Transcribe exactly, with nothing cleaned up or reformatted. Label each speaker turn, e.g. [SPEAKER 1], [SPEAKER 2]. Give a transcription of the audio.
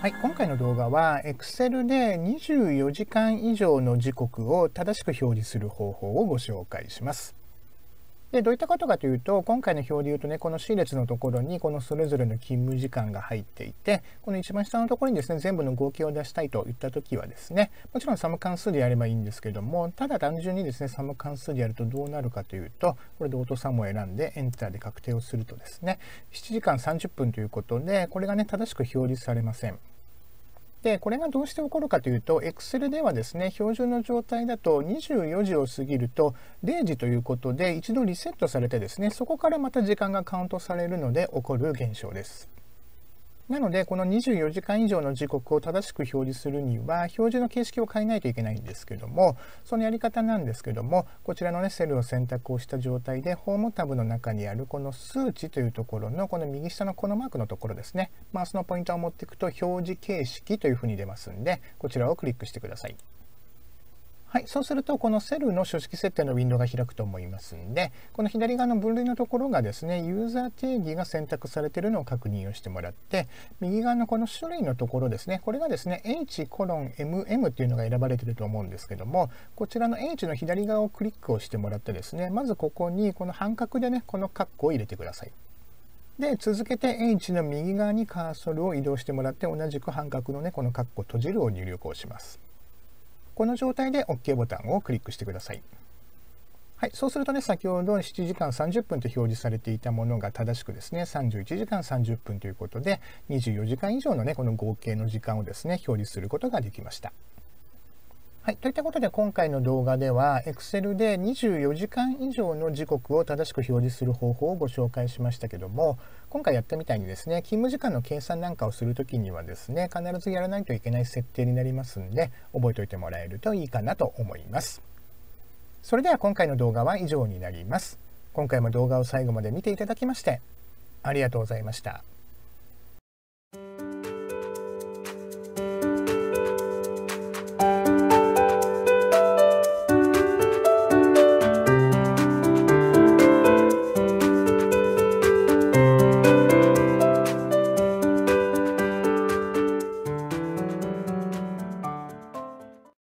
[SPEAKER 1] はい、今回の動画は Excel でにじゅうよじかん以上の時刻を正しく表示する方法をご紹介します。で、どういったことかというと、今回の表で言うとね、この C 列のところにこのそれぞれの勤務時間が入っていて、この一番下のところにですね、全部の合計を出したいといったときはですね、もちろんサム関数でやればいいんですけども、ただ単純にですね、サム関数でやるとどうなるかというと、これでオートサムを選んでエンターで確定をするとですね、しちじかんさんじゅっぷんということで、これがね、正しく表示されません。で、これがどうして起こるかというと、Excel ではですね、標準の状態だとにじゅうよじを過ぎるとれいじということで一度リセットされてですね、そこからまた時間がカウントされるので起こる現象です。なので、このにじゅうよじかん以上の時刻を正しく表示するには、表示の形式を変えないといけないんですけども、そのやり方なんですけども、こちらのね、セルを選択をした状態で、ホームタブの中にあるこの数値というところの、この右下のこのマークのところですね、マウスのポインターを持っていくと、表示形式というふうに出ますんで、こちらをクリックしてください。はい、そうすると、このセルの書式設定のウィンドウが開くと思いますんで、この左側の分類のところがですね、ユーザー定義が選択されているのを確認をしてもらって、右側のこの種類のところですね、これがですね、エイチコロンエムエム っていうのが選ばれていると思うんですけども、こちらの H の左側をクリックをしてもらってですね、まずここにこの半角でね、このカッコを入れてください。で、続けて H の右側にカーソルを移動してもらって、同じく半角のね、このカッコ閉じるを入力をします。この状態で OK ボタンをクリックしてください。はい、そうするとね、先ほどしちじかんさんじゅっぷんと表示されていたものが正しくですね、さんじゅういちじかんさんじゅっぷんということで、にじゅうよじかん以上のね、この合計の時間をですね、表示することができました。はい、といったことで今回の動画では Excel でにじゅうよじかん以上の時刻を正しく表示する方法をご紹介しましたけども、今回やったみたいにですね、勤務時間の計算なんかをするときにはですね、必ずやらないといけない設定になりますんで、覚えておいてもらえるといいかなと思います。それでは今回の動画は以上になります。今回も動画を最後まで見ていただきましてありがとうございました。